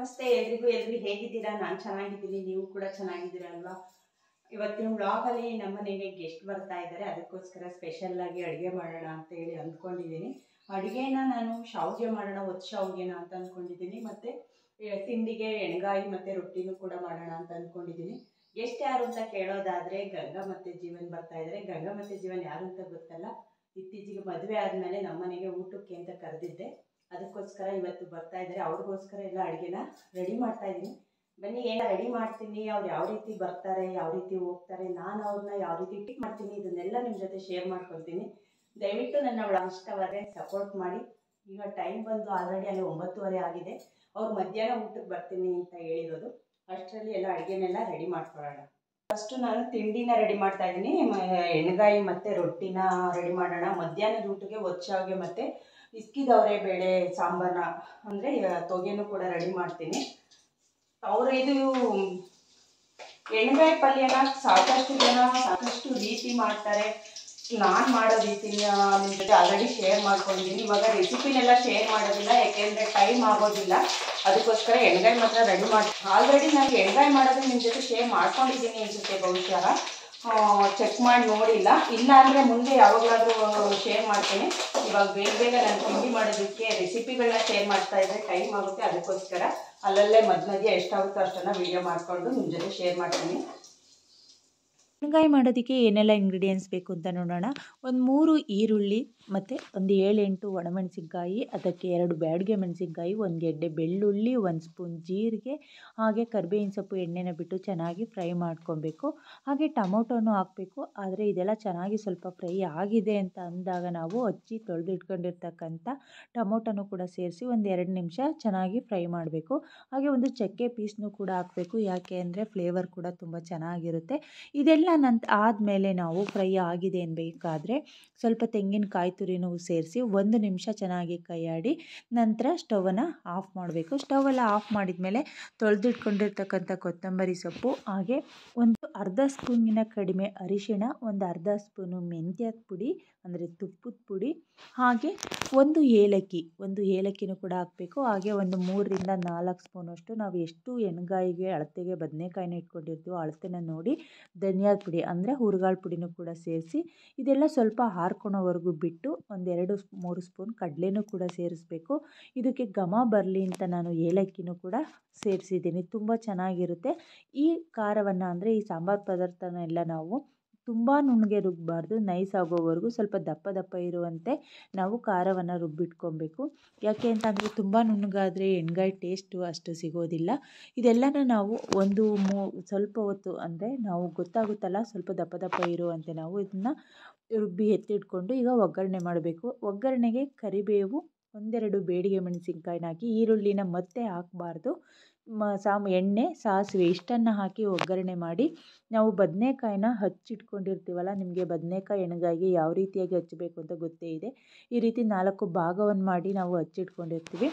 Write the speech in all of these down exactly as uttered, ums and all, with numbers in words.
ನಮಸ್ತೆ ಎಲ್ರಿಗೂ. ಎಲ್ರು ಹೇಗಿದ್ದೀರಾ? ನಾನು ಚೆನ್ನಾಗಿದ್ದೀನಿ, ನೀವು ಕೂಡ ಚೆನ್ನಾಗಿದ್ದೀರಾ ಅಲ್ವಾ? ಇವತ್ತಿನ ವ್ಲಾಗಲ್ಲಿ ನಮ್ಮ ಮನೆಗೆ ಗೆಸ್ಟ್ ಬರ್ತಾ ಇದ್ದಾರೆ, ಅದಕ್ಕೋಸ್ಕರ ಸ್ಪೆಷಲ್ ಆಗಿ ಅಡುಗೆ ಮಾಡೋಣ ಅಂತ ಹೇಳಿ ಅಂದ್ಕೊಂಡಿದ್ದೀನಿ. ಅಡುಗೆನ ನಾನು ಶಾವಿಗೆ ಮಾಡೋಣ, ಒತ್ತು ಶಾವಿಗೆನ ಅಂತ ಅಂದ್ಕೊಂಡಿದ್ದೀನಿ. ಮತ್ತು ತಿಂಡಿಗೆ ಎಣ್ಗಾಯಿ ಮತ್ತು ರೊಟ್ಟಿನೂ ಕೂಡ ಮಾಡೋಣ ಅಂತ ಅಂದ್ಕೊಂಡಿದ್ದೀನಿ. ಗೆಸ್ಟ್ ಯಾರು ಅಂತ ಕೇಳೋದಾದರೆ ಗಂಗಾ ಮತ್ತು ಜೀವನ್ ಬರ್ತಾ ಇದ್ದಾರೆ. ಗಂಗಾ ಮತ್ತು ಜೀವನ್ ಯಾರು ಅಂತ ಗೊತ್ತಲ್ಲ, ಇತ್ತೀಚೆಗೆ ಮದುವೆ ಆದಮೇಲೆ ನಮ್ಮ ಮನೆಗೆ ಊಟಕ್ಕೆ ಅಂತ ಕರೆದಿದ್ದೆ, ಅದಕ್ಕೋಸ್ಕರ ಇವತ್ತು ಬರ್ತಾ ಇದ್ದಾರೆ. ಅವ್ರಿಗೋಸ್ಕರ ಎಲ್ಲ ಅಡುಗೆನ ರೆಡಿ ಮಾಡ್ತಾ ಇದ್ದೀನಿ. ಬನ್ನಿ ಏನು ರೆಡಿ ಮಾಡ್ತೀನಿ, ಅವ್ರು ಯಾವ ರೀತಿ ಬರ್ತಾರೆ, ಯಾವ ರೀತಿ ಹೋಗ್ತಾರೆ, ನಾನು ಅವ್ರನ್ನ ಯಾವ ರೀತಿ ಪಿಕ್ ಮಾಡ್ತೀನಿ, ಇದನ್ನೆಲ್ಲ ನಿಮ್ಮ ಜೊತೆ ಶೇರ್ ಮಾಡ್ಕೊತೀನಿ. ದಯವಿಟ್ಟು ನನ್ನ ವ್ಲಾಗ್ ಇಷ್ಟವಾದರೆ ಸಪೋರ್ಟ್ ಮಾಡಿ. ಈಗ ಟೈಮ್ ಬಂದು ಆಲ್ರೆಡಿ ಅಲ್ಲಿ ಒಂಬತ್ತುವರೆ ಆಗಿದೆ. ಅವ್ರು ಮಧ್ಯಾಹ್ನ ಊಟಕ್ಕೆ ಬರ್ತೀನಿ ಅಂತ ಹೇಳಿರೋದು. ಅಷ್ಟರಲ್ಲಿ ಎಲ್ಲ ಅಡುಗೆನೆಲ್ಲ ರೆಡಿ ಮಾಡ್ಕೊಳ್ಳೋಣ. ಫಸ್ಟು ನಾನು ತಿಂಡಿನ ರೆಡಿ ಮಾಡ್ತಾ ಇದ್ದೀನಿ. ಎಣ್ಗಾಯಿ ಮತ್ತು ರೊಟ್ಟಿನ ರೆಡಿ ಮಾಡೋಣ. ಮಧ್ಯಾಹ್ನದ ಊಟಕ್ಕೆ ಒತ್ತು ಶಾವಿಗೆ ಮತ್ತು ಇಸ್ಕಿದವರೆ ಬೇಳೆ ಸಾಂಬಾರನ್ನ ಅಂದರೆ ತೊಗೆನೂ ಕೂಡ ರೆಡಿ ಮಾಡ್ತೀನಿ. ಅವರು ಇದು ಎಣ್ಗಾಯಿ ಪಲ್ಯನ ಸಾಕಷ್ಟು ಜನ ಸಾಕಷ್ಟು ರೀತಿ ಮಾಡ್ತಾರೆ. ನಾನು ಮಾಡೋ ರೀತಿನ ನಿಮ್ಮ ಜೊತೆ ಆಲ್ರೆಡಿ ಶೇರ್ ಮಾಡ್ಕೊಂಡಿದ್ದೀನಿ. ಇವಾಗ ರೆಸಿಪಿನೆಲ್ಲ ಶೇರ್ ಮಾಡೋದಿಲ್ಲ, ಯಾಕೆಂದರೆ ಟೈಮ್ ಆಗೋದಿಲ್ಲ. ಅದಕ್ಕೋಸ್ಕರ ಎಣ್ಗಾಯಿ ಮಾತ್ರ ರೆಡಿ ಮಾಡಿ ಆಲ್ರೆಡಿ ನಾನು ಎಣ್ಗಾಯಿ ಮಾಡೋದು ನಿಮ್ಮ ಜೊತೆ ಶೇರ್ ಮಾಡ್ಕೊಂಡಿದ್ದೀನಿ ಅನಿಸುತ್ತೆ, ಬಹುಶಃ ಚೆಕ್ ಮಾಡಿ ನೋಡಿಲ್ಲ. ಇಲ್ಲ ಅಂದರೆ ಮುಂದೆ ಯಾವಾಗಲಾದರೂ ಶೇರ್ ಮಾಡ್ತೀನಿ. ಇವಾಗ ಬೇಗ ಬೇಗ ನಾನು ತಿಂಡಿ ಮಾಡೋದಕ್ಕೆ ರೆಸಿಪಿಗಳನ್ನ ಶೇರ್ ಮಾಡ್ತಾ ಇದ್ದರೆ ಟೈಮ್ ಆಗುತ್ತೆ. ಅದಕ್ಕೋಸ್ಕರ ಅಲ್ಲಲ್ಲೇ ಮಧ್ಯ ಮಧ್ಯ ಎಷ್ಟಾಗುತ್ತೋ ಅಷ್ಟನ್ನು ವೀಡಿಯೋ ಮಾಡಿಕೊಂಡು ನಿಮ್ಮ ಜೊತೆ ಶೇರ್ ಮಾಡ್ತೀನಿ. ಎಣ್ಗಾಯಿ ಮಾಡೋದಕ್ಕೆ ಏನೆಲ್ಲ ಇಂಗ್ರೀಡಿಯೆಂಟ್ಸ್ ಬೇಕು ಅಂತ ನೋಡೋಣ. ಒಂದು ಮೂರು ಈರುಳ್ಳಿ ಮತ್ತು ಒಂದು ಏಳೆಂಟು ಒಣಮೆಣಸಿನ್ಕಾಯಿ, ಅದಕ್ಕೆ ಎರಡು ಬ್ಯಾಡಗೆ ಮೆಣಸಿನ್ಕಾಯಿ, ಒಂದು ಗೆಡ್ಡೆ ಬೆಳ್ಳುಳ್ಳಿ, ಒಂದು ಸ್ಪೂನ್ ಜೀರಿಗೆ, ಹಾಗೆ ಕರಿಬೇವಿನ ಸೊಪ್ಪು ಎಣ್ಣೆನ ಬಿಟ್ಟು ಚೆನ್ನಾಗಿ ಫ್ರೈ ಮಾಡ್ಕೊಬೇಕು. ಹಾಗೆ ಟೊಮೊಟೊನೂ ಹಾಕಬೇಕು. ಆದರೆ ಇದೆಲ್ಲ ಚೆನ್ನಾಗಿ ಸ್ವಲ್ಪ ಫ್ರೈ ಆಗಿದೆ ಅಂತ ಅಂದಾಗ ನಾವು ಹಚ್ಚಿ ತೊಳೆದಿಟ್ಕೊಂಡಿರ್ತಕ್ಕಂಥ ಟೊಮೊಟೊನೂ ಕೂಡ ಸೇರಿಸಿ ಒಂದು ಎರಡು ನಿಮಿಷ ಚೆನ್ನಾಗಿ ಫ್ರೈ ಮಾಡಬೇಕು. ಹಾಗೆ ಒಂದು ಚಕ್ಕೆ ಪೀಸ್ನೂ ಕೂಡ ಹಾಕಬೇಕು, ಯಾಕೆ ಅಂದರೆ ಫ್ಲೇವರ್ ಕೂಡ ತುಂಬ ಚೆನ್ನಾಗಿರುತ್ತೆ. ಇದೆಲ್ಲ ನಂತ ಆದಮೇಲೆ ನಾವು ಫ್ರೈ ಆಗಿದೆ ಅನ್ಬೇಕಾದ್ರೆ ಸ್ವಲ್ಪ ತೆಂಗಿನಕಾಯಿ ತುರಿನೂ ಸೇರಿಸಿ ಒಂದು ನಿಮಿಷ ಚೆನ್ನಾಗಿ ಕೈಯಾಡಿ ನಂತರ ಸ್ಟವನ್ನು ಆಫ್ ಮಾಡಬೇಕು. ಸ್ಟವೆಲ್ಲ ಆಫ್ ಮಾಡಿದ ಮೇಲೆ ತೊಳೆದಿಟ್ಕೊಂಡಿರ್ತಕ್ಕಂಥ ಕೊತ್ತಂಬರಿ ಸೊಪ್ಪು, ಹಾಗೆ ಒಂದು ಅರ್ಧ ಸ್ಪೂನಿನ ಕಡಿಮೆ ಅರಿಶಿಣ, ಒಂದು ಅರ್ಧ ಸ್ಪೂನು ಮೆಂತ್ಯದ ಪುಡಿ ಅಂದರೆ ತುಪ್ಪದ ಪುಡಿ, ಹಾಗೆ ಒಂದು ಏಲಕ್ಕಿ ಒಂದು ಏಲಕ್ಕಿನೂ ಕೂಡ ಹಾಕಬೇಕು. ಹಾಗೆ ಒಂದು ಮೂರರಿಂದ ನಾಲ್ಕು ಸ್ಪೂನಷ್ಟು ನಾವು ಎಷ್ಟು ಎಣ್ಗಾಯಿಗೆ ಅಳತೆಗೆ ಬದನೆಕಾಯಿನ ಇಟ್ಕೊಂಡಿರ್ತೀವೋ ಅಳತೆನ ನೋಡಿ ಧನಿಯಾದ ಪುಡಿ ಅಂದರೆ ಹುರ್ಗಾಳ ಪುಡಿನೂ ಕೂಡ ಸೇರಿಸಿ ಇದೆಲ್ಲ ಸ್ವಲ್ಪ ಹಾರ್ಕೊಳೋವರೆಗೂ ಬಿಟ್ಟು ಒಂದೆರಡು ಮೂರು ಸ್ಪೂನ್ ಕಡಲೆನೂ ಕೂಡ ಸೇರಿಸ್ಬೇಕು. ಇದಕ್ಕೆ ಘಮ ಬರಲಿ ಅಂತ ನಾನು ಏಲಕ್ಕಿನೂ ಕೂಡ ಸೇರಿಸಿದ್ದೀನಿ, ತುಂಬ ಚೆನ್ನಾಗಿರುತ್ತೆ. ಈ ಖಾರವನ್ನು ಅಂದರೆ ಈ ಸಾಂಬಾರು ಪದಾರ್ಥನೆಲ್ಲ ನಾವು ತುಂಬ ನುಣ್ಣಗೆ ರುಬ್ಬಬಾರ್ದು, ನೈಸ್ ಆಗೋವರೆಗೂ ಸ್ವಲ್ಪ ದಪ್ಪ ದಪ್ಪ ಇರುವಂತೆ ನಾವು ಖಾರವನ್ನು ರುಬ್ಬಿಟ್ಕೊಬೇಕು. ಯಾಕೆ ಅಂತ ಅಂದರೆ ತುಂಬ ನುಣ್ಣಗಾದರೆ ಎಣ್ಗಾಯಿ ಟೇಸ್ಟು ಅಷ್ಟು ಸಿಗೋದಿಲ್ಲ. ಇದೆಲ್ಲನ ನಾವು ಒಂದು ಮೂ ಸ್ವಲ್ಪ ಹೊತ್ತು ಅಂದರೆ ನಾವು ಗೊತ್ತಾಗುತ್ತಲ್ಲ ಸ್ವಲ್ಪ ದಪ್ಪ ದಪ್ಪ ಇರುವಂತೆ ನಾವು ಇದನ್ನು ರುಬ್ಬಿ ಎತ್ತಿಟ್ಕೊಂಡು ಈಗ ಒಗ್ಗರಣೆ ಮಾಡಬೇಕು. ಒಗ್ಗರಣೆಗೆ ಕರಿಬೇವು, ಒಂದೆರಡು ಬೇಡಿಗೆ ಮೆಣಸಿನ್ಕಾಯಿನ ಹಾಕಿ, ಈರುಳ್ಳಿನ ಮತ್ತೆ ಹಾಕಬಾರ್ದು, ಮ ಸಾಮ್ ಎಣ್ಣೆ ಸಾಸಿವೆ ಇಷ್ಟನ್ನು ಹಾಕಿ ಒಗ್ಗರಣೆ ಮಾಡಿ ನಾವು ಬದನೆಕಾಯಿನ ಹಚ್ಚಿಟ್ಕೊಂಡಿರ್ತೀವಲ್ಲ, ನಿಮಗೆ ಬದನೆಕಾಯಿ ಎಣ್ಗಾಯಿಗೆ ಯಾವ ರೀತಿಯಾಗಿ ಹಚ್ಚಬೇಕು ಅಂತ ಗೊತ್ತೇ ಇದೆ. ಈ ರೀತಿ ನಾಲ್ಕು ಭಾಗವನ್ನು ಮಾಡಿ ನಾವು ಹಚ್ಚಿಟ್ಕೊಂಡಿರ್ತೀವಿ.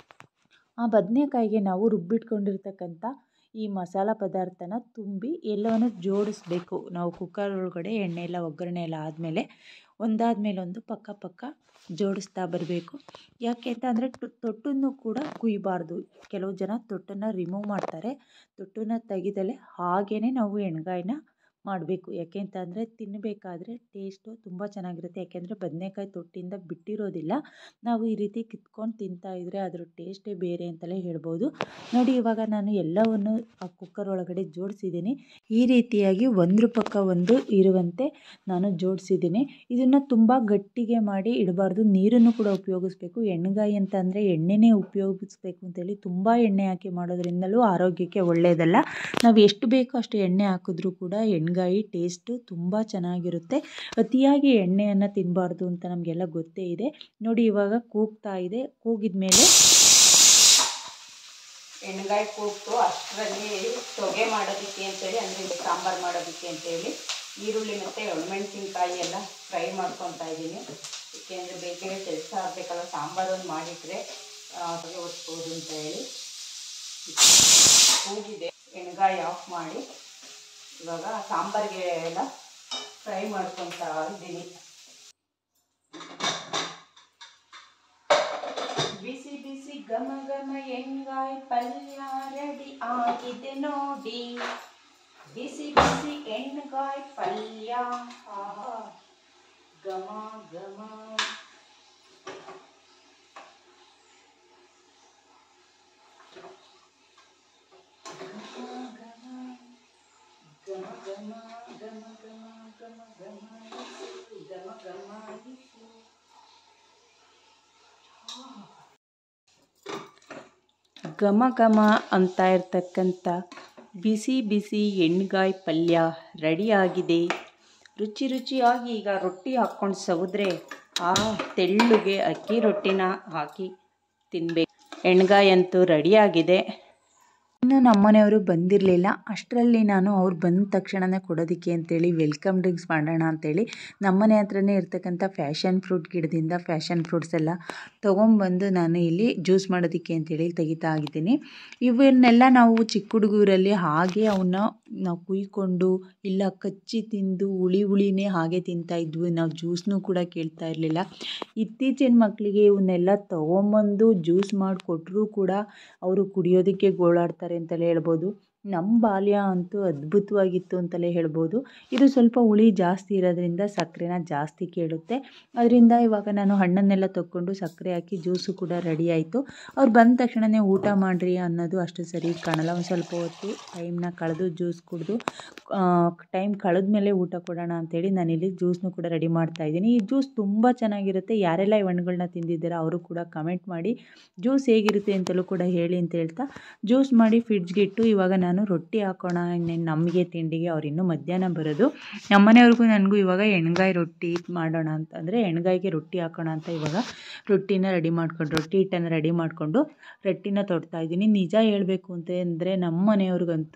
ಆ ಬದನೆಕಾಯಿಗೆ ನಾವು ರುಬ್ಬಿಟ್ಕೊಂಡಿರ್ತಕ್ಕಂಥ ಈ ಮಸಾಲ ಪದಾರ್ಥನ ತುಂಬಿ ಎಲ್ಲವನ್ನು ಜೋಡಿಸ್ಬೇಕು. ನಾವು ಕುಕ್ಕರ್ ಒಳಗಡೆ ಎಣ್ಣೆ ಎಲ್ಲ ಒಗ್ಗರಣೆ ಎಲ್ಲ ಆದಮೇಲೆ ಒಂದಾದಮೇಲೆ ಒಂದು ಪಕ್ಕ ಪಕ್ಕ ಜೋಡಿಸ್ತಾ ಬರಬೇಕು. ಯಾಕೆ ಅಂತ ಅಂದರೆ ತೊಟ್ಟನ್ನು ಕೂಡ ಕುಯ್ಯಬಾರ್ದು. ಕೆಲವು ಜನ ತೊಟ್ಟನ್ನು ರಿಮೂವ್ ಮಾಡ್ತಾರೆ, ತೊಟ್ಟನ್ನು ತೆಗೆದಲೇ ಹಾಗೇ ನಾವು ಎಣ್ಗಾಯಿನ ಮಾಡಬೇಕು. ಯಾಕೆ ಅಂತ ಅಂದರೆ ತಿನ್ನಬೇಕಾದ್ರೆ ಟೇಸ್ಟು ತುಂಬ ಚೆನ್ನಾಗಿರುತ್ತೆ. ಯಾಕೆಂದರೆ ಬದನೆಕಾಯಿ ತೊಟ್ಟಿಂದ ಬಿಟ್ಟಿರೋದಿಲ್ಲ. ನಾವು ಈ ರೀತಿ ಕಿತ್ಕೊಂಡು ತಿಂತಾಯಿದ್ರೆ ಅದರ ಟೇಸ್ಟೇ ಬೇರೆ ಅಂತಲೇ ಹೇಳ್ಬೋದು. ನೋಡಿ, ಇವಾಗ ನಾನು ಎಲ್ಲವನ್ನು ಆ ಕುಕ್ಕರ್ ಒಳಗಡೆ ಜೋಡಿಸಿದ್ದೀನಿ. ಈ ರೀತಿಯಾಗಿ ಒಂದ್ರ ಪಕ್ಕ ಒಂದು ಇರುವಂತೆ ನಾನು ಜೋಡಿಸಿದ್ದೀನಿ. ಇದನ್ನು ತುಂಬ ಗಟ್ಟಿಗೆ ಮಾಡಿ ಇಡಬಾರ್ದು, ನೀರನ್ನು ಕೂಡ ಉಪಯೋಗಿಸ್ಬೇಕು. ಎಣ್ಗಾಯಿ ಅಂತ ಅಂದರೆ ಎಣ್ಣೆನೇ ಉಪಯೋಗಿಸ್ಬೇಕು ಅಂತೇಳಿ ತುಂಬ ಎಣ್ಣೆ ಹಾಕಿ ಮಾಡೋದ್ರಿಂದಲೂ ಆರೋಗ್ಯಕ್ಕೆ ಒಳ್ಳೆಯದಲ್ಲ. ನಾವು ಎಷ್ಟು ಬೇಕೋ ಅಷ್ಟು ಎಣ್ಣೆ ಹಾಕಿದ್ರೂ ಕೂಡ ಎಣ್ಗಾಯಿ ಟೇಸ್ಟು ತುಂಬ ಚೆನ್ನಾಗಿರುತ್ತೆ. ಅತಿಯಾಗಿ ಎಣ್ಣೆಯನ್ನು ತಿನ್ನಬಾರ್ದು ಅಂತ ನಮಗೆಲ್ಲ ಗೊತ್ತೇ ಇದೆ. ನೋಡಿ, ಇವಾಗ ಕೂಗ್ತಾ ಇದೆ. ಕೂಗಿದ ಮೇಲೆ ಎಣ್ಗಾಯಿ ಕೂಗ್ತು, ಅಷ್ಟರಲ್ಲಿ ತೊಗೆ ಮಾಡೋದಕ್ಕೆ ಅಂತೇಳಿ ಅಂದರೆ ಸಾಂಬಾರು ಮಾಡೋದಕ್ಕೆ ಅಂತೇಳಿ ಈರುಳ್ಳಿ ಮತ್ತು ಒಣಮೆಣಸಿನ್ಕಾಯಿ ಎಲ್ಲ ಫ್ರೈ ಮಾಡ್ಕೊತಾ ಇದ್ದೀನಿ. ಏಕೆಂದರೆ ಬೇಗ ಬೇಗ ಕೆಲಸ ಆಗಬೇಕಲ್ಲ, ಸಾಂಬಾರನ್ನು ಮಾಡಿದರೆ ತೊಗೆ ಒತ್ಬೋದು ಅಂತ ಹೇಳಿ. ಕೂಗಿದೆ, ಎಣ್ಗಾಯಿ ಆಫ್ ಮಾಡಿ ಇವಾಗ ಸಾಂಬಾರಿಗೆ ಎಲ್ಲ ಫ್ರೈ ಮಾಡ್ಕೊತಾ ಇದ್ದೀನಿ. ಬಿಸಿ ಬಿಸಿ ಘಮ ಘಮ ಎಣ್ಗಾಯಿ ಪಲ್ಯ ರೆಡಿ ಆಗಿದೆ ನೋಡಿ. ಬಿಸಿ ಬಿಸಿ ಎಣ್ಗಾಯಿ ಪಲ್ಯ ಆಹಾ ಘಮ ಘಮ. ಘಮ ಘಮ ಘಮ ಘಮ ಘಮ ಘಮ ಘಮ ಘಮ ಘಮ ಘಮ ಅಂತ ಇರ್ತಕ್ಕಂಥ ಬಿಸಿ ಬಿಸಿ ಎಣ್ಗಾಯಿ ಪಲ್ಯ ರೆಡಿಯಾಗಿದೆ. ರುಚಿ ರುಚಿಯಾಗಿ ಈಗ ರೊಟ್ಟಿ ಹಾಕ್ಕೊಂಡು ಸವಿದ್ರೆ ಆ ತೆಳ್ಳುಗೆ ಅಕ್ಕಿ ರೊಟ್ಟಿನ ಹಾಕಿ ತಿನ್ನಬೇಕು. ಎಣ್ಗಾಯಿ ಅಂತೂ ರೆಡಿಯಾಗಿದೆ. ಇನ್ನು ನಮ್ಮನೆಯವರು ಬಂದಿರಲಿಲ್ಲ. ಅಷ್ಟರಲ್ಲಿ ನಾನು ಅವ್ರು ಬಂದ ತಕ್ಷಣವೇ ಕೊಡೋದಕ್ಕೆ ಅಂತೇಳಿ ವೆಲ್ಕಮ್ ಡ್ರಿಂಕ್ಸ್ ಮಾಡೋಣ ಅಂತೇಳಿ ನಮ್ಮನೆ ಹತ್ರನೇ ಇರ್ತಕ್ಕಂಥ ಫ್ಯಾಷನ್ ಫ್ರೂಟ್ ಗಿಡದಿಂದ ಫ್ಯಾಷನ್ ಫ್ರೂಟ್ಸ್ ಎಲ್ಲ ತೊಗೊಂಬಂದು ನಾನು ಇಲ್ಲಿ ಜ್ಯೂಸ್ ಮಾಡೋದಕ್ಕೆ ಅಂತೇಳಿ ತೆಗಿತಾ ಆಗಿದ್ದೀನಿ. ಇವನ್ನೆಲ್ಲ ನಾವು ಚಿಕ್ಕ ಹುಡುಗರಲ್ಲಿ ಹಾಗೆ ಅವನ್ನ ನಾವು ಕುಯ್ಕೊಂಡು ಇಲ್ಲ ಕಚ್ಚಿ ತಿಂದು ಹುಳಿ ಹುಳಿನೇ ಹಾಗೆ ತಿಂತಾಯಿದ್ವಿ. ನಾವು ಜ್ಯೂಸ್ನೂ ಕೂಡ ಕೇಳ್ತಾ ಇರಲಿಲ್ಲ. ಇತ್ತೀಚಿನ ಮಕ್ಕಳಿಗೆ ಇವನ್ನೆಲ್ಲ ತೊಗೊಂಬಂದು ಜ್ಯೂಸ್ ಮಾಡಿಕೊಟ್ರೂ ಕೂಡ ಅವರು ಕುಡಿಯೋದಕ್ಕೆ ಗೋಳಾಡ್ತಾರೆ ಅಂತಲೇ ಹೇಳ್ಬೋದು. ನಮ್ಮ ಬಾಲ್ಯ ಅಂತೂ ಅದ್ಭುತವಾಗಿತ್ತು ಅಂತಲೇ ಹೇಳ್ಬೋದು. ಇದು ಸ್ವಲ್ಪ ಹುಳಿ ಜಾಸ್ತಿ ಇರೋದ್ರಿಂದ ಸಕ್ಕರೆನ ಜಾಸ್ತಿ ಕೇಳುತ್ತೆ. ಅದರಿಂದ ಇವಾಗ ನಾನು ಹಣ್ಣನ್ನೆಲ್ಲ ತಗೊಂಡು ಸಕ್ಕರೆ ಹಾಕಿ ಜ್ಯೂಸು ಕೂಡ ರೆಡಿ ಆಯಿತು. ಅವ್ರು ಬಂದ ತಕ್ಷಣವೇ ಊಟ ಮಾಡಿರಿ ಅನ್ನೋದು ಅಷ್ಟು ಸರಿ ಕಾಣಲ್ಲ. ಒಂದು ಸ್ವಲ್ಪ ಹೊತ್ತು ಟೈಮ್ನ ಕಳೆದು ಜ್ಯೂಸ್ ಕುಡಿದು ಟೈಮ್ ಕಳೆದ ಮೇಲೆ ಊಟ ಕೊಡೋಣ ಅಂಥೇಳಿ ನಾನಿಲ್ಲಿ ಜ್ಯೂಸ್ನೂ ಕೂಡ ರೆಡಿ ಮಾಡ್ತಾಯಿದ್ದೀನಿ. ಈ ಜ್ಯೂಸ್ ತುಂಬ ಚೆನ್ನಾಗಿರುತ್ತೆ. ಯಾರೆಲ್ಲ ಈ ಹಣ್ಣುಗಳನ್ನ ತಿಂದಿದ್ದೀರಾ ಅವರು ಕೂಡ ಕಮೆಂಟ್ ಮಾಡಿ ಜ್ಯೂಸ್ ಹೇಗಿರುತ್ತೆ ಅಂತಲೂ ಕೂಡ ಹೇಳಿ ಅಂತ ಹೇಳ್ತಾ ಜ್ಯೂಸ್ ಮಾಡಿ ಫ್ರಿಡ್ಜ್ಗೆ ಇಟ್ಟು ಇವಾಗ ನಾನು ರೊಟ್ಟಿ ಹಾಕೋಣ ಇನ್ನೇನು ನಮಗೆ ತಿಂಡಿಗೆ. ಅವ್ರು ಇನ್ನೂ ಮಧ್ಯಾಹ್ನ ಬರೋದು. ನಮ್ಮನೆಯವ್ರಿಗೂ ನನಗೂ ಇವಾಗ ಎಣ್ಗಾಯಿ ರೊಟ್ಟಿ ಮಾಡೋಣ ಅಂತ ಅಂದರೆ ಎಣ್ಗಾಯಿಗೆ ರೊಟ್ಟಿ ಹಾಕೋಣ ಅಂತ ಇವಾಗ ರೊಟ್ಟಿನ ರೆಡಿ ಮಾಡ್ಕೊಂಡು ರೊಟ್ಟಿ ಹಿಟ್ಟನ್ನು ರೆಡಿ ಮಾಡಿಕೊಂಡು ರೊಟ್ಟಿನ ತೊಡ್ತಾಯಿದ್ದೀನಿ. ನಿಜ ಹೇಳಬೇಕು ಅಂತ ಅಂದರೆ ನಮ್ಮ ಮನೆಯವ್ರಿಗಂತೂ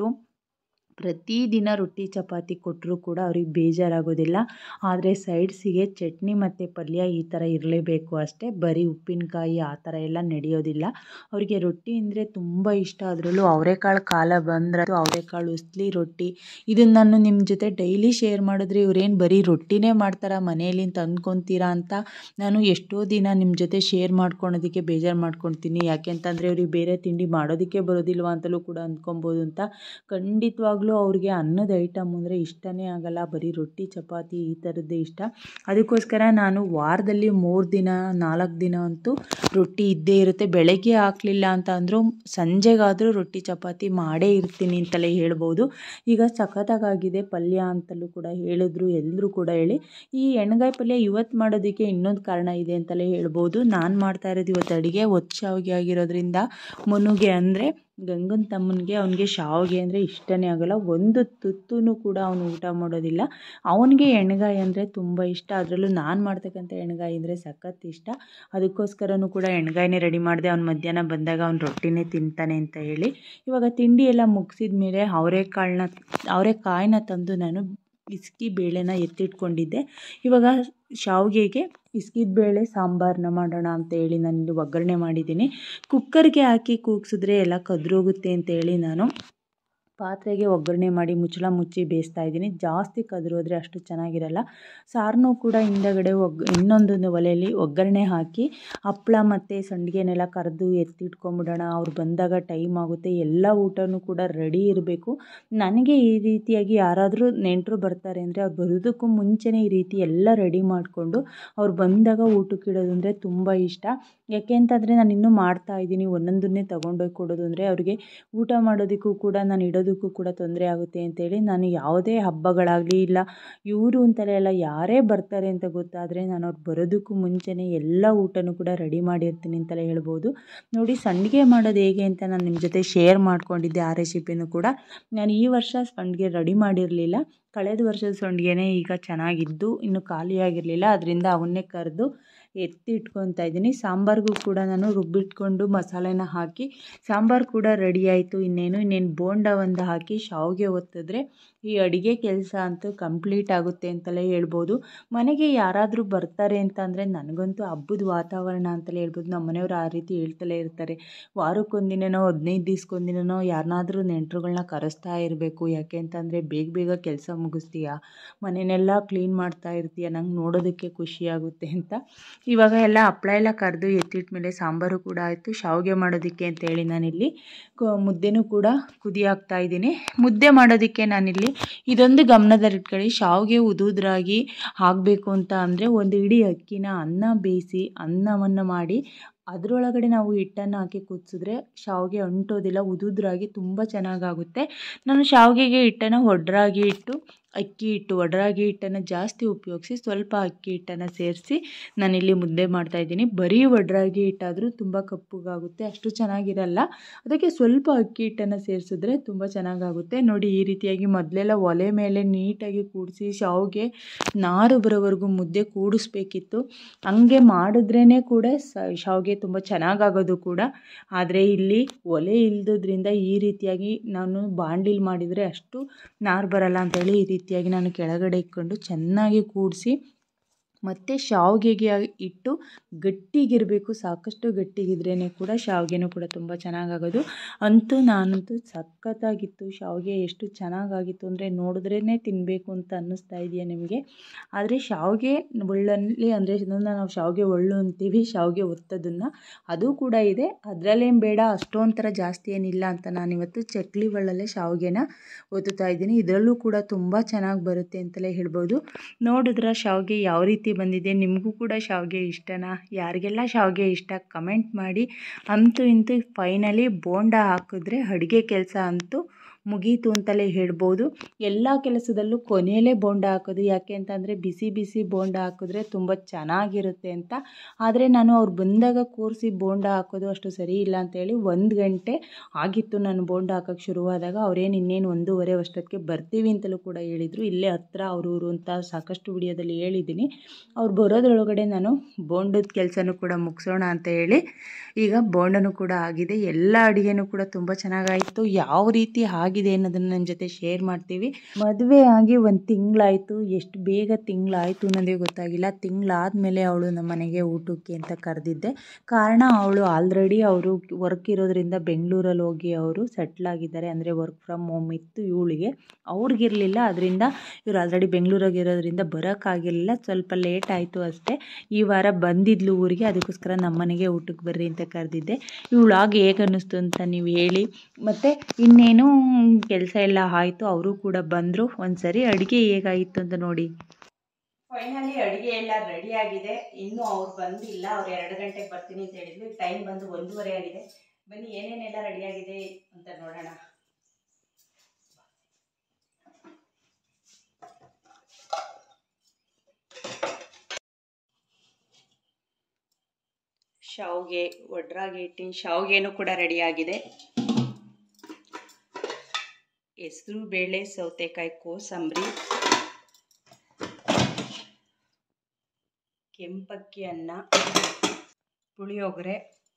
ಪ್ರತಿದಿನ ರೊಟ್ಟಿ ಚಪಾತಿ ಕೊಟ್ಟರೂ ಕೂಡ ಅವ್ರಿಗೆ ಬೇಜಾರಾಗೋದಿಲ್ಲ. ಆದರೆ ಸೈಡ್ಸಿಗೆ ಚಟ್ನಿ ಮತ್ತು ಪಲ್ಯ ಈ ಥರ ಇರಲೇಬೇಕು ಅಷ್ಟೇ. ಬರೀ ಉಪ್ಪಿನಕಾಯಿ ಆ ಥರ ಎಲ್ಲ ನಡೆಯೋದಿಲ್ಲ. ಅವರಿಗೆ ರೊಟ್ಟಿ ಅಂದರೆ ತುಂಬ ಇಷ್ಟ. ಅದರಲ್ಲೂ ಅವರೆಕಾಳು ಕಾಲ ಬಂದರೆ ಅವರೆಕಾಳು ಉಸ್ಲಿ ರೊಟ್ಟಿ ಇದನ್ನು ನಾನು ನಿಮ್ಮ ಜೊತೆ ಡೈಲಿ ಶೇರ್ ಮಾಡಿದ್ರೆ ಇವರೇನು ಬರೀ ರೊಟ್ಟಿನೇ ಮಾಡ್ತಾರಾ ಮನೆಯಲ್ಲಿ ಅಂತ ಅಂದ್ಕೊತೀರಾ ಅಂತ ನಾನು ಎಷ್ಟೋ ದಿನ ನಿಮ್ಮ ಜೊತೆ ಶೇರ್ ಮಾಡ್ಕೊಳೋದಕ್ಕೆ ಬೇಜಾರು ಮಾಡ್ಕೊಳ್ತೀನಿ. ಯಾಕೆ ಅಂತಂದರೆ ಇವ್ರಿಗೆ ಬೇರೆ ತಿಂಡಿ ಮಾಡೋದಕ್ಕೆ ಬರೋದಿಲ್ವ ಅಂತಲೂ ಕೂಡ ಅಂದ್ಕೊಬೋದು ಅಂತ. ಖಂಡಿತವಾಗ್ಲೂ ಅವ್ರಿಗೆ ಅನ್ನದ ಐಟಮ್ ಅಂದರೆ ಇಷ್ಟನೇ ಆಗಲ್ಲ. ಬರೀ ರೊಟ್ಟಿ ಚಪಾತಿ ಈ ಥರದ್ದೇ ಇಷ್ಟ. ಅದಕ್ಕೋಸ್ಕರ ನಾನು ವಾರದಲ್ಲಿ ಮೂರು ದಿನ ನಾಲ್ಕು ದಿನ ಅಂತೂ ರೊಟ್ಟಿ ಇದ್ದೇ ಇರುತ್ತೆ. ಬೆಳಗ್ಗೆ ಹಾಕಲಿಲ್ಲ ಅಂತ ಅಂದರೂ ಸಂಜೆಗಾದರೂ ರೊಟ್ಟಿ ಚಪಾತಿ ಮಾಡೇ ಇರ್ತೀನಿ ಅಂತಲೇ ಹೇಳ್ಬೋದು. ಈಗ ಸಖತ್ತಾಗಿದೆ ಪಲ್ಯ ಅಂತಲೂ ಕೂಡ ಹೇಳಿದ್ರು ಎಲ್ಲರೂ ಕೂಡ ಹೇಳಿ. ಈ ಎಣ್ಗಾಯಿ ಪಲ್ಯ ಇವತ್ತು ಮಾಡೋದಕ್ಕೆ ಇನ್ನೊಂದು ಕಾರಣ ಇದೆ ಅಂತಲೇ ಹೇಳ್ಬೋದು. ನಾನು ಮಾಡ್ತಾ ಇರೋದು ಇವತ್ತು ಅಡುಗೆ ಒತ್ತು ಶಾವಿಗೆ ಆಗಿರೋದ್ರಿಂದ ಮನುಗೆ ಅಂದರೆ ಗಂಗನ ತಮ್ಮನಿಗೆ ಅವನಿಗೆ ಶಾವಿಗೆ ಅಂದರೆ ಇಷ್ಟನೇ ಆಗೋಲ್ಲ. ಒಂದು ತುತ್ತೂ ಕೂಡ ಅವನು ಊಟ ಮಾಡೋದಿಲ್ಲ. ಅವನಿಗೆ ಎಣ್ಗಾಯಿ ಅಂದರೆ ತುಂಬ ಇಷ್ಟ. ಅದರಲ್ಲೂ ನಾನು ಮಾಡ್ತಕ್ಕಂಥ ಎಣ್ಗಾಯಿ ಅಂದರೆ ಸಖತ್ ಇಷ್ಟ. ಅದಕ್ಕೋಸ್ಕರನೂ ಕೂಡ ಎಣ್ಗಾಯಿನೇ ರೆಡಿ ಮಾಡಿದೆ. ಅವ್ನು ಮಧ್ಯಾಹ್ನ ಬಂದಾಗ ಅವ್ನು ರೊಟ್ಟಿನೇ ತಿಂತಾನೆ ಅಂತ ಹೇಳಿ. ಇವಾಗ ತಿಂಡಿ ಎಲ್ಲ ಮುಗಿಸಿದ ಮೇಲೆ ಅವರೆಕಾಳನ್ನ ಅವರೆಕಾಯಿನ ತಂದು ನಾನು ಇಸ್ಕಿ ಬೇಳೆನ ಎತ್ತಿಟ್ಕೊಂಡಿದ್ದೆ. ಇವಾಗ ಶಾವಿಗೆಗೆ ಇಸ್ಕಿದ ಬೇಳೆ ಸಾಂಬಾರನ್ನ ಮಾಡೋಣ ಅಂತೇಳಿ ನಾನು ಒಗ್ಗರಣೆ ಮಾಡಿದ್ದೀನಿ. ಕುಕ್ಕರ್ಗೆ ಹಾಕಿ ಕೂಗಿಸಿದ್ರೆ ಎಲ್ಲ ಕದ್ರೋಗುತ್ತೆ ಅಂತೇಳಿ ನಾನು ಪಾತ್ರೆಗೆ ಒಗ್ಗರಣೆ ಮಾಡಿ ಮುಚ್ಚಳ ಮುಚ್ಚಿ ಬೇಯಿಸ್ತಾ ಇದ್ದೀನಿ. ಜಾಸ್ತಿ ಕದ್ರೋದ್ರೆ ಅಷ್ಟು ಚೆನ್ನಾಗಿರಲ್ಲ. ಸಾರನ್ನೂ ಕೂಡ ಹಿಂದಗಡೆ ಒಗ್ ಇನ್ನೊಂದು ಒಲೆಯಲ್ಲಿ ಒಗ್ಗರಣೆ ಹಾಕಿ ಹಪ್ಪಳ ಮತ್ತು ಸಂಡಿಗೆನೆಲ್ಲ ಕರೆದು ಎತ್ತಿಟ್ಕೊಂಬಿಡೋಣ. ಅವ್ರು ಬಂದಾಗ ಟೈಮ್ ಆಗುತ್ತೆ. ಎಲ್ಲ ಊಟನೂ ಕೂಡ ರೆಡಿ ಇರಬೇಕು. ನನಗೆ ಈ ರೀತಿಯಾಗಿ ಯಾರಾದರೂ ನೆಂಟರು ಬರ್ತಾರೆ ಅಂದರೆ ಅವ್ರು ಬರೋದಕ್ಕೂ ಮುಂಚೆನೇ ಈ ರೀತಿ ಎಲ್ಲ ರೆಡಿ ಮಾಡಿಕೊಂಡು ಅವ್ರು ಬಂದಾಗ ಊಟಕ್ಕೆ ಇಡೋದು ಅಂದರೆ ತುಂಬ ಇಷ್ಟ. ಯಾಕೆ ಅಂತಂದರೆ ನಾನು ಇನ್ನೂ ಮಾಡ್ತಾಯಿದ್ದೀನಿ. ಒಂದೊಂದನ್ನೇ ತೊಗೊಂಡೋಗಿ ಕೊಡೋದು ಅಂದರೆ ಅವ್ರಿಗೆ ಊಟ ಮಾಡೋದಕ್ಕೂ ಕೂಡ ನಾನು ಇಡೋದಕ್ಕೂ ಕೂಡ ತೊಂದರೆ ಆಗುತ್ತೆ ಅಂತೇಳಿ ನಾನು ಯಾವುದೇ ಹಬ್ಬಗಳಾಗಲಿ ಇಲ್ಲ ಇವರು ಅಂತಲೇ ಅಲ್ಲ ಯಾರೇ ಬರ್ತಾರೆ ಅಂತ ಗೊತ್ತಾದರೆ ನಾನು ಅವ್ರು ಬರೋದಕ್ಕೂ ಮುಂಚೆನೇ ಎಲ್ಲ ಊಟನೂ ಕೂಡ ರೆಡಿ ಮಾಡಿರ್ತೀನಿ ಅಂತಲೇ ಹೇಳ್ಬೋದು. ನೋಡಿ ಸಂಡಿಗೆ ಮಾಡೋದು ಹೇಗೆ ಅಂತ ನಾನು ನಿಮ್ಮ ಜೊತೆ ಶೇರ್ ಮಾಡ್ಕೊಂಡಿದ್ದೆ. ಆ ರೆಸಿಪಿನೂ ಕೂಡ ನಾನು ಈ ವರ್ಷ ಸಂಡಿಗೆ ರೆಡಿ ಮಾಡಿರಲಿಲ್ಲ. ಕಳೆದ ವರ್ಷದ ಸಂಡಿಗೆನೇ ಈಗ ಚೆನ್ನಾಗಿದ್ದು ಇನ್ನು ಖಾಲಿಯಾಗಿರಲಿಲ್ಲ. ಅದರಿಂದ ಅವನ್ನೇ ಕರೆದು ಎತ್ತಿ ಇಟ್ಕೊತಾ ಇದ್ದೀನಿ. ಸಾಂಬಾರಿಗೂ ಕೂಡ ನಾನು ರುಬ್ಬಿಟ್ಕೊಂಡು ಮಸಾಲೆನ ಹಾಕಿ ಸಾಂಬಾರು ಕೂಡ ರೆಡಿ ಆಯಿತು. ಇನ್ನೇನು ಇನ್ನೇನು ಬೋಂಡ ಒಂದು ಹಾಕಿ ಶಾವಿಗೆ ಒತ್ತಿದ್ರೆ ಈ ಅಡುಗೆ ಕೆಲಸ ಅಂತೂ ಕಂಪ್ಲೀಟ್ ಆಗುತ್ತೆ ಅಂತಲೇ ಹೇಳ್ಬೋದು. ಮನೆಗೆ ಯಾರಾದರೂ ಬರ್ತಾರೆ ಅಂತ ಅಂದರೆ ನನಗಂತೂ ಹಬ್ಬದ ವಾತಾವರಣ ಅಂತಲೇ ಹೇಳ್ಬೋದು. ನಮ್ಮ ಮನೆಯವರು ಆ ರೀತಿ ಹೇಳ್ತಲೇ ಇರ್ತಾರೆ. ವಾರಕ್ಕೊಂದಿನನೋ ಹದಿನೈದು ದಿವ್ಸಕ್ಕೊಂದಿನನೋ ಯಾರನ್ನಾದ್ರೂ ನೆಂಟರುಗಳನ್ನ ಕರೆಸ್ತಾ ಇರಬೇಕು. ಯಾಕೆ ಅಂತಂದರೆ ಬೇಗ ಬೇಗ ಕೆಲಸ ಮುಗಿಸ್ತೀಯಾ, ಮನೆಯೆಲ್ಲ ಕ್ಲೀನ್ ಮಾಡ್ತಾ ಇರ್ತೀಯ, ನಂಗೆ ನೋಡೋದಕ್ಕೆ ಖುಷಿಯಾಗುತ್ತೆ ಅಂತ ಇವಾಗ ಎಲ್ಲ ಹಪ್ಪಳ ಎಲ್ಲ ಕರೆದು ಎತ್ತಿಟ್ಟ ಮೇಲೆ ಸಾಂಬಾರು ಕೂಡ ಆಯಿತು. ಶಾವಿಗೆ ಮಾಡೋದಕ್ಕೆ ಅಂತೇಳಿ ನಾನಿಲ್ಲಿ ಮುದ್ದೆನೂ ಕೂಡ ಕುದಿ ಹಾಕ್ತಾ ಇದ್ದೀನಿ. ಮುದ್ದೆ ಮಾಡೋದಕ್ಕೆ ನಾನಿಲ್ಲಿ ಇದೊಂದು ಗಮನದಲ್ಲಿಟ್ಕೊಳ್ಳಿ, ಶಾವಿಗೆ ಉದುದ್ರಾಗಿ ಆಗಬೇಕು ಅಂತ ಅಂದರೆ ಒಂದು ಇಡೀ ಅಕ್ಕಿನ ಅನ್ನ ಬೇಯಿಸಿ ಅನ್ನವನ್ನು ಮಾಡಿ ಅದರೊಳಗಡೆ ನಾವು ಹಿಟ್ಟನ್ನು ಹಾಕಿ ಕುದಿಸಿದ್ರೆ ಶಾವಿಗೆ ಅಂಟೋದಿಲ್ಲ, ಉದುದ್ರಾಗಿ ತುಂಬ ಚೆನ್ನಾಗಾಗುತ್ತೆ. ನಾನು ಶಾವಿಗೆಗೆ ಹಿಟ್ಟನ್ನು ಒಡ್ರಾಗಿ ಇಟ್ಟು ಅಕ್ಕಿ ಹಿಟ್ಟು ಒಡ್ರಾಗಿ ಹಿಟ್ಟನ್ನು ಜಾಸ್ತಿ ಉಪಯೋಗಿಸಿ ಸ್ವಲ್ಪ ಅಕ್ಕಿ ಹಿಟ್ಟನ್ನು ಸೇರಿಸಿ ನಾನಿಲ್ಲಿ ಮುದ್ದೆ ಮಾಡ್ತಾಯಿದ್ದೀನಿ. ಬರೀ ಒಡ್ರಾಗಿ ಹಿಟ್ಟಾದರೂ ತುಂಬ ಕಪ್ಪಗಾಗುತ್ತೆ, ಅಷ್ಟು ಚೆನ್ನಾಗಿರಲ್ಲ. ಅದಕ್ಕೆ ಸ್ವಲ್ಪ ಅಕ್ಕಿ ಹಿಟ್ಟನ್ನು ಸೇರಿಸಿದ್ರೆ ತುಂಬ ಚೆನ್ನಾಗಾಗುತ್ತೆ. ನೋಡಿ ಈ ರೀತಿಯಾಗಿ ಮೊದಲೆಲ್ಲ ಒಲೆ ಮೇಲೆ ನೀಟಾಗಿ ಕೂಡಿಸಿ ಶಾವಿಗೆ ನಾರು ಬರೋವರೆಗೂ ಮುದ್ದೆ ಕೂಡಿಸ್ಬೇಕಿತ್ತು. ಹಂಗೆ ಮಾಡಿದ್ರೇ ಕೂಡ ಶಾವಿಗೆ ತುಂಬ ಚೆನ್ನಾಗಾಗೋದು ಕೂಡ. ಆದರೆ ಇಲ್ಲಿ ಒಲೆ ಇಲ್ಲದ್ರಿಂದ ಈ ರೀತಿಯಾಗಿ ನಾನು ಬಾಣಲಿಲಿ ಮಾಡಿದರೆ ಅಷ್ಟು ನಾರು ಬರಲ್ಲ ಅಂತೇಳಿ ಈ ರೀತಿಯಾಗಿ ನಾನು ಕೆಳಗಡೆ ಇಟ್ಕೊಂಡು ಚೆನ್ನಾಗಿ ಕೂಡಿಸಿ ಮತ್ತು ಶಾವಿಗೆಗೆ ಇಟ್ಟು ಗಟ್ಟಿಗಿರಬೇಕು, ಸಾಕಷ್ಟು ಗಟ್ಟಿಗಿದ್ರೇ ಕೂಡ ಶಾವಿಗೆನೂ ಕೂಡ ತುಂಬ ಚೆನ್ನಾಗಾಗೋದು. ಅಂತೂ ನಾನಂತೂ ಸಖತ್ತಾಗಿತ್ತು ಶಾವಿಗೆ, ಎಷ್ಟು ಚೆನ್ನಾಗಾಗಿತ್ತು ಅಂದರೆ ನೋಡಿದ್ರೇ ತಿನ್ನಬೇಕು ಅಂತ ಅನ್ನಿಸ್ತಾ ಇದೆಯಾ ನಿಮಗೆ. ಆದರೆ ಶಾವಿಗೆ ಒಳ್ಳಲ್ಲಿ ಅಂದರೆ ಇದನ್ನು ನಾವು ಶಾವಿಗೆ ಒಳ್ಳು ಅಂತೀವಿ, ಶಾವಿಗೆ ಒತ್ತೋದನ್ನು, ಅದು ಕೂಡ ಇದೆ. ಅದರಲ್ಲೇನು ಬೇಡ ಅಷ್ಟೊಂಥರ ಜಾಸ್ತಿ ಏನಿಲ್ಲ ಅಂತ ನಾನಿವತ್ತು ಚಕ್ಲಿ ಒಳ್ಳಲ್ಲೇ ಶಾವಿಗೆನ ಒತ್ತುತ್ತಾ ಇದ್ದೀನಿ. ಇದರಲ್ಲೂ ಕೂಡ ತುಂಬ ಚೆನ್ನಾಗಿ ಬರುತ್ತೆ ಅಂತಲೇ ಹೇಳ್ಬೋದು. ನೋಡಿದ್ರೆ ಶಾವಿಗೆ ಯಾವ ರೀತಿ ಬಂದಿದೆ. ನಿಮಗೂ ಕೂಡ ಶಾವಿಗೆ ಇಷ್ಟನಾ? ಯಾರಿಗೆಲ್ಲ ಶಾವಿಗೆ ಇಷ್ಟ ಕಮೆಂಟ್ ಮಾಡಿ. ಅಂತೂ ಇಂತೂ ಫೈನಲಿ ಬೋಂಡ ಹಾಕಿದ್ರೆ ಅಡುಗೆ ಕೆಲಸ ಅಂತೂ ಮುಗೀತು ಅಂತಲೇ ಹೇಳ್ಬೋದು. ಎಲ್ಲ ಕೆಲಸದಲ್ಲೂ ಕೊನೆಯಲ್ಲೇ ಬೋಂಡ ಹಾಕೋದು, ಯಾಕೆ ಅಂತಂದರೆ ಬಿಸಿ ಬಿಸಿ ಬೋಂಡ ಹಾಕಿದ್ರೆ ತುಂಬ ಚೆನ್ನಾಗಿರುತ್ತೆ ಅಂತ. ಆದರೆ ನಾನು ಅವ್ರು ಬಂದಾಗ ಕೂರಿಸಿ ಬೋಂಡ ಹಾಕೋದು ಅಷ್ಟು ಸರಿ ಇಲ್ಲ ಅಂತೇಳಿ ಒಂದು ಗಂಟೆ ಆಗಿತ್ತು ನಾನು ಬೋಂಡ ಹಾಕೋಕ್ಕೆ ಶುರುವಾದಾಗ. ಅವರೇನು ಇನ್ನೇನು ಒಂದೂವರೆ ವರ್ಷಕ್ಕೆ ಬರ್ತೀವಿ ಅಂತಲೂ ಕೂಡ ಹೇಳಿದರು. ಇಲ್ಲೇ ಹತ್ರ ಅವ್ರೂರು ಅಂತ ಸಾಕಷ್ಟು ವಿಡಿಯೋದಲ್ಲಿ ಹೇಳಿದ್ದೀನಿ. ಅವ್ರು ಬರೋದ್ರೊಳಗಡೆ ನಾನು ಬೋಂಡದ ಕೆಲಸನೂ ಕೂಡ ಮುಗಿಸೋಣ ಅಂತ ಹೇಳಿ ಈಗ ಬೋಂಡನೂ ಕೂಡ ಆಗಿದೆ. ಎಲ್ಲ ಅಡುಗೆನೂ ಕೂಡ ತುಂಬ ಚೆನ್ನಾಗಾಯಿತು. ಯಾವ ರೀತಿ ಆಗಿದೆ ಅನ್ನೋದನ್ನು ನನ್ನ ಜೊತೆ ಶೇರ್ ಮಾಡ್ತೀವಿ. ಮದುವೆ ಆಗಿ ಒಂದು ತಿಂಗಳಾಯಿತು, ಎಷ್ಟು ಬೇಗ ತಿಂಗಳಾಯಿತು ಅನ್ನೋದೇ ಗೊತ್ತಾಗಿಲ್ಲ. ತಿಂಗಳಾದಮೇಲೆ ಅವಳು ನಮ್ಮ ಮನೆಗೆ ಊಟಕ್ಕೆ ಅಂತ ಕರೆದಿದ್ದೆ. ಕಾರಣ ಅವಳು ಆಲ್ರೆಡಿ ಅವರು ವರ್ಕ್ ಇರೋದ್ರಿಂದ ಬೆಂಗಳೂರಲ್ಲಿ ಹೋಗಿ ಅವರು ಸೆಟ್ಲಾಗಿದ್ದಾರೆ. ಅಂದರೆ ವರ್ಕ್ ಫ್ರಮ್ ಹೋಮ್ ಇತ್ತು ಇವಳಿಗೆ, ಅವ್ರಿಗಿರಲಿಲ್ಲ. ಅದರಿಂದ ಇವರು ಆಲ್ರೆಡಿ ಬೆಂಗಳೂರಾಗಿ ಇರೋದ್ರಿಂದ ಬರೋಕ್ಕಾಗಿರಲಿಲ್ಲ, ಸ್ವಲ್ಪ ಲೇಟ್ ಆಯಿತು ಅಷ್ಟೇ. ಈ ವಾರ ಬಂದಿದ್ಲು ಊರಿಗೆ, ಅದಕ್ಕೋಸ್ಕರ ನಮ್ಮ ಮನೆಗೆ ಊಟಕ್ಕೆ ಬರ್ರಿ ಅಂತ ಕರೆದಿದ್ದೆ. ಇವಳಾಗಿ ಹೇಗೆ ಅನ್ನಿಸ್ತು ಅಂತ ನೀವು ಹೇಳಿ. ಮತ್ತು ಇನ್ನೇನು ಕೆಲಸ ಎಲ್ಲ ಆಯಿತು, ಅವರು ಕೂಡ ಬಂದರು. ಒಂದು ಸರಿ ಅಡುಗೆ ಹೇಗಾಯಿತು ಅಂತ ನೋಡಿ. ಫೈನಲಿ ಅಡುಗೆ ಎಲ್ಲ ರೆಡಿ ಆಗಿದೆ. ಇನ್ನೂ ಅವ್ರು ಬಂದಿಲ್ಲ, ಅವ್ರು ಎರಡು ಗಂಟೆಗೆ ಬರ್ತೀನಿ ಅಂತ ಹೇಳಿದ್ರು. ಟೈಮ್ ಬಂದು ಒಂದೂವರೆ ಆಗಿದೆ. ಬನ್ನಿ ಏನೇನೆಲ್ಲ ರೆಡಿ ಆಗಿದೆ ಅಂತ ನೋಡೋಣ. ಶಾವಿಗೆ ಒಡ್ರಾಗಿ ಇಟ್ಟಿನ ಶಾವಿಗೆನೂ ಕೂಡ ರೆಡಿಯಾಗಿದೆ. ಹೆಸರು ಬೇಳೆ, ಸೌತೆಕಾಯಿ, ಕೋಸಂಬರಿ, ಕೆಂಪಕ್ಕಿ ಅನ್ನ, ಪುಳಿಯೋಗರೆ,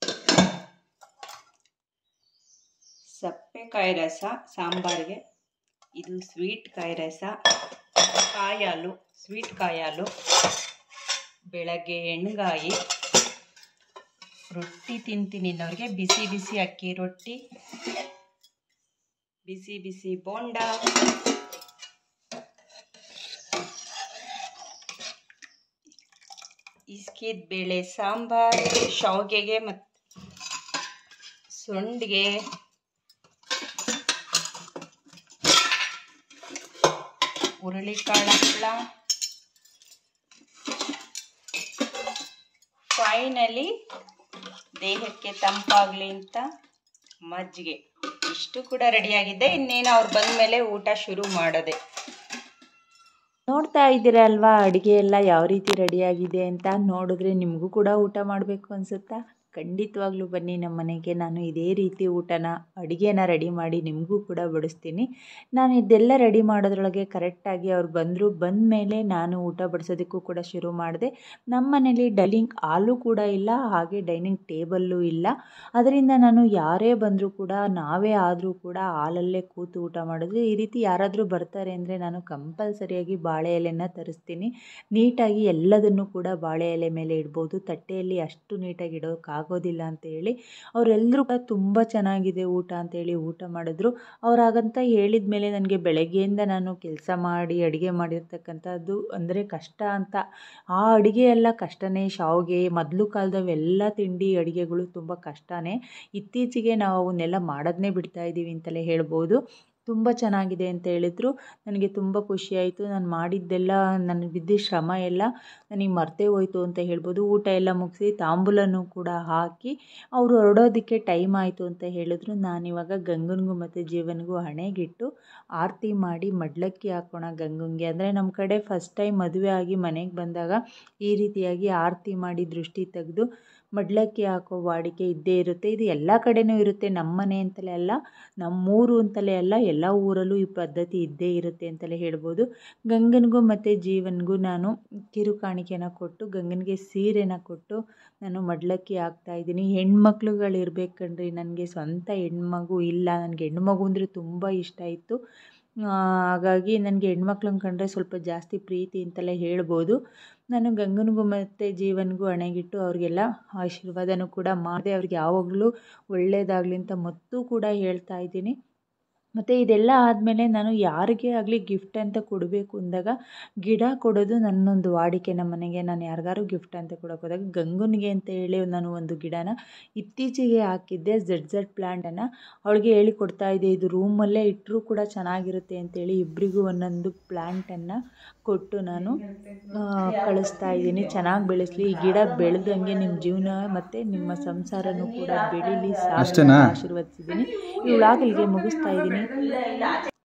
ಸಪ್ಪೆಕಾಯಿ ರಸ ಸಾಂಬಾರಿಗೆ, ಇದು ಸ್ವೀಟ್ ಕಾಯಿ ರಸ, ಕಾಯಿ ಹಾಲು, ಸ್ವೀಟ್ ಕಾಯಿ ಹಾಲು, ಬೆಳಗ್ಗೆ ಎಣ್ಗಾಯಿ, ರೊಟ್ಟಿ ತಿಂತೀನಿ ಇನ್ನೋರಿಗೆ ಬಿಸಿ ಬಿಸಿ ಅಕ್ಕಿ ರೊಟ್ಟಿ, ಬಿಸಿ ಬಿಸಿ ಬೋಂಡ, ಇಸ್ಕಿದ ಬೇಳೆ ಸಾಂಬಾರ್, ಶಾವಿಗೆಗೆ ಮತ್ತು ಸೊಂಡಿಗೆ, ಹುರುಳಿಕಾಳು ಹಪ್ಪಳ. ಫೈನಲಿ ದೇಹಕ್ಕೆ ತಂಪಾಗಲಿ ಅಂತ ಮಜ್ಜಿಗೆ. ಇಷ್ಟು ಕೂಡ ರೆಡಿಯಾಗಿದೆ. ಇನ್ನೇನು ಅವ್ರು ಬಂದ ಮೇಲೆ ಊಟ ಶುರು ಮಾಡೋದೆ. ನೋಡ್ತಾ ಇದ್ದೀರಾ ಅಲ್ವಾ ಅಡುಗೆ ಎಲ್ಲ ಯಾವ ರೀತಿ ರೆಡಿಯಾಗಿದೆ ಅಂತ. ನೋಡಿದ್ರೆ ನಿಮಗೂ ಕೂಡ ಊಟ ಮಾಡಬೇಕು ಅನಿಸುತ್ತಾ? ಖಂಡಿತವಾಗ್ಲೂ ಬನ್ನಿ ನಮ್ಮ ಮನೆಗೆ. ನಾನು ಇದೇ ರೀತಿ ಊಟನ ಅಡುಗೆನ ರೆಡಿ ಮಾಡಿ ನಿಮಗೂ ಕೂಡ ಬಡಿಸ್ತೀನಿ. ನಾನು ಇದೆಲ್ಲ ರೆಡಿ ಮಾಡೋದ್ರೊಳಗೆ ಕರೆಕ್ಟಾಗಿ ಅವ್ರು ಬಂದರು. ಬಂದ ಮೇಲೆ ನಾನು ಊಟ ಬಡಿಸೋದಕ್ಕೂ ಕೂಡ ಶುರು ಮಾಡಿದೆ. ನಮ್ಮ ಮನೇಲಿ ಡೈನಿಂಗ್ ಹಾಲು ಕೂಡ ಇಲ್ಲ, ಹಾಗೆ ಡೈನಿಂಗ್ ಟೇಬಲ್ಲು ಇಲ್ಲ. ಅದರಿಂದ ನಾನು ಯಾರೇ ಬಂದರೂ ಕೂಡ ನಾವೇ ಆದರೂ ಕೂಡ ಹಾಲಲ್ಲೇ ಕೂತು ಊಟ ಮಾಡಿದ್ರೆ, ಈ ರೀತಿ ಯಾರಾದರೂ ಬರ್ತಾರೆ ಅಂದರೆ ನಾನು ಕಂಪಲ್ಸರಿಯಾಗಿ ಬಾಳೆ ಎಲೆನ ತರಿಸ್ತೀನಿ. ನೀಟಾಗಿ ಎಲ್ಲದನ್ನು ಕೂಡ ಬಾಳೆ ಎಲೆ ಮೇಲೆ ಇಡ್ಬೋದು. ತಟ್ಟೆಯಲ್ಲಿ ಅಷ್ಟು ನೀಟಾಗಿ ಇಡೋಕ್ಕಾಗ ಆಗೋದಿಲ್ಲ ಅಂತ ಹೇಳಿ ಅವರೆಲ್ಲರೂ ಕೂಡ ತುಂಬ ಚೆನ್ನಾಗಿದೆ ಊಟ ಅಂತೇಳಿ ಊಟ ಮಾಡಿದ್ರು. ಅವ್ರು ಹಾಗಂತ ಹೇಳಿದ ಮೇಲೆ ನನಗೆ ಬೆಳಗ್ಗೆಯಿಂದ ನಾನು ಕೆಲಸ ಮಾಡಿ ಅಡುಗೆ ಮಾಡಿರ್ತಕ್ಕಂಥದ್ದು ಅಂದರೆ ಕಷ್ಟ ಅಂತ, ಆ ಅಡುಗೆ ಎಲ್ಲ ಕಷ್ಟನೇ. ಶಾವಿಗೆ ಮೊದಲು ಕಾಲದವೆಲ್ಲ ತಿಂಡಿ ಅಡುಗೆಗಳು ತುಂಬ ಕಷ್ಟನೇ. ಇತ್ತೀಚೆಗೆ ನಾವು ಅವನ್ನೆಲ್ಲ ಮಾಡೋದನ್ನೇ ಬಿಡ್ತಾ ಇದ್ದೀವಿ ಅಂತಲೇ ಹೇಳ್ಬೋದು. ತುಂಬ ಚೆನ್ನಾಗಿದೆ ಅಂತ ಹೇಳಿದ್ರು. ನನಗೆ ತುಂಬ ಖುಷಿಯಾಯಿತು. ನಾನು ಮಾಡಿದ್ದೆಲ್ಲ, ನನಗೆ ಬಿದ್ದಿದ್ದ ಶ್ರಮ ಎಲ್ಲ ನನಗೆ ಮರ್ತೇ ಹೋಯಿತು ಅಂತ ಹೇಳ್ಬೋದು. ಊಟ ಎಲ್ಲ ಮುಗಿಸಿ ತಾಂಬೂಲನೂ ಕೂಡ ಹಾಕಿ ಅವರು ಹೊರಡೋದಕ್ಕೆ ಟೈಮ್ ಆಯಿತು ಅಂತ ಹೇಳಿದ್ರು. ನಾನಿವಾಗ ಗಂಗನಿಗೂ ಮತ್ತು ಜೀವನಿಗೂ ಹಣೆಗಿಟ್ಟು ಆರತಿ ಮಾಡಿ ಮಡ್ಲಕ್ಕಿ ಹಾಕೋಣ ಗಂಗನಿಗೆ. ಅಂದರೆ ನಮ್ಮ ಕಡೆ ಫಸ್ಟ್ ಟೈಮ್ ಮದುವೆ ಆಗಿ ಮನೆಗೆ ಬಂದಾಗ ಈ ರೀತಿಯಾಗಿ ಆರತಿ ಮಾಡಿ ದೃಷ್ಟಿ ತೆಗೆದು ಮಡ್ಲಕ್ಕಿ ಹಾಕೋ ವಾಡಿಕೆ ಇದ್ದೇ ಇರುತ್ತೆ. ಇದು ಎಲ್ಲ ಕಡೆನೂ ಇರುತ್ತೆ, ನಮ್ಮ ಮನೆ ಅಂತಲೇ ಅಲ್ಲ, ನಮ್ಮೂರು ಅಂತಲೇ ಅಲ್ಲ, ಎಲ್ಲ ಊರಲ್ಲೂ ಈ ಪದ್ಧತಿ ಇದ್ದೇ ಇರುತ್ತೆ ಅಂತಲೇ ಹೇಳ್ಬೋದು. ಗಂಗನಿಗೂ ಮತ್ತು ಜೀವನಿಗೂ ನಾನು ಕಿರು ಕಾಣಿಕೆನ ಕೊಟ್ಟು ಗಂಗನಿಗೆ ಸೀರೆನ ಕೊಟ್ಟು ನಾನು ಮಡ್ಲಕ್ಕಿ ಹಾಕ್ತಾಯಿದ್ದೀನಿ. ಹೆಣ್ಮಕ್ಳುಗಳು ಇರಬೇಕಂಡ್ರಿ, ನನಗೆ ಸ್ವಂತ ಹೆಣ್ಮಗು ಇಲ್ಲ. ನನಗೆ ಹೆಣ್ಮಗು ಅಂದರೆ ತುಂಬ ಇಷ್ಟ ಇತ್ತು. ಹಾಗಾಗಿ ನನಗೆ ಹೆಣ್ಮಕ್ಳನ್ನ ಕಂಡ್ರೆ ಸ್ವಲ್ಪ ಜಾಸ್ತಿ ಪ್ರೀತಿ ಅಂತಲೇ ಹೇಳ್ಬೋದು. ನಾನು ಗಂಗನಿಗೂ ಮತ್ತು ಜೀವನಿಗೂ ಹಣೆಗಿಟ್ಟು ಅವ್ರಿಗೆಲ್ಲ ಆಶೀರ್ವಾದನೂ ಕೂಡ ಮಾಡಿದೆ. ಅವ್ರಿಗೆ ಯಾವಾಗಲೂ ಒಳ್ಳೆಯದಾಗಲಿ ಅಂತ ಮತ್ತೂ ಕೂಡ ಹೇಳ್ತಾ ಇದ್ದೀನಿ. ಮತ್ತು ಇದೆಲ್ಲ ಆದಮೇಲೆ ನಾನು ಯಾರಿಗೇ ಆಗಲಿ ಗಿಫ್ಟ್ ಅಂತ ಕೊಡಬೇಕು ಅಂದಾಗ ಗಿಡ ಕೊಡೋದು ನನ್ನೊಂದು ವಾಡಿಕೆ. ನಮ್ಮ ಮನೆಗೆ ನಾನು ಯಾರಿಗಾರು ಗಿಫ್ಟ್ ಅಂತ ಕೊಡೋಕೆ ಹೋದಾಗ ಗಂಗನಿಗೆ ಅಂತ ಹೇಳಿ ನಾನು ಒಂದು ಗಿಡನ ಇತ್ತೀಚೆಗೆ ಹಾಕಿದ್ದೆ, ಝೆಡ್ ಝೆಡ್ ಪ್ಲ್ಯಾಂಟನ್ನು. ಅವಳಿಗೆ ಹೇಳಿ ಕೊಡ್ತಾ ಇದ್ದೆ, ಇದು ರೂಮಲ್ಲೇ ಇಟ್ಟರೂ ಕೂಡ ಚೆನ್ನಾಗಿರುತ್ತೆ ಅಂತೇಳಿ ಇಬ್ಬರಿಗೂ ಒಂದೊಂದು ಪ್ಲ್ಯಾಂಟನ್ನು ಕೊಟ್ಟು ನಾನು ಕಳಿಸ್ತಾ ಇದ್ದೀನಿ. ಚೆನ್ನಾಗಿ ಬೆಳೆಸಲಿ ಈ ಗಿಡ, ಬೆಳೆದಂಗೆ ನಿಮ್ಮ ಜೀವನ ಮತ್ತು ನಿಮ್ಮ ಸಂಸಾರನೂ ಕೂಡ ಬೆಳೀಲಿ, ಸಾಲ ಆಶೀರ್ವದಿಸಿದ್ದೀನಿ. ಈ ವ್ಲಾಗ್ ಇಲ್ಲಿಗೆ ಮುಗಿಸ್ತಾ ಇದ್ದೀನಿ.